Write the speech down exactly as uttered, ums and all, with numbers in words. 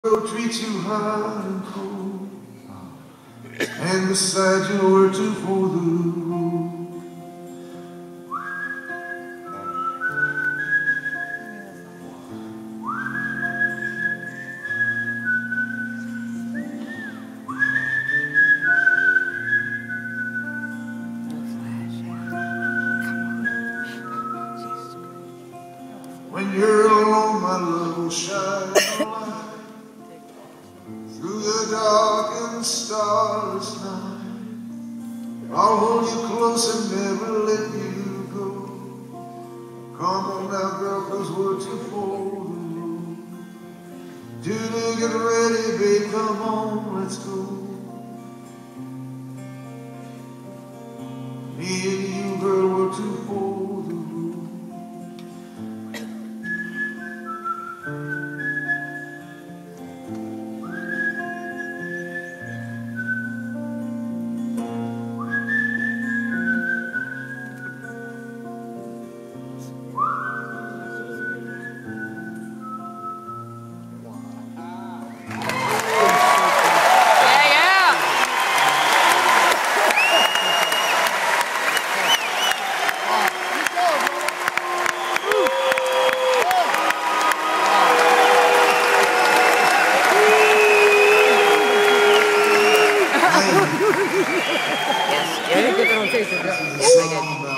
world treats you hot and cold, and beside you were to for the road. When you're alone, my love will shine a light through the dark and starless night. I'll hold you close and never let you go. Come on now, girl, 'cause we're too for the road. Judy, get ready, babe, come on, let's go. Me and you, girl, we're too for the road. Yes, yeah, get that on tape.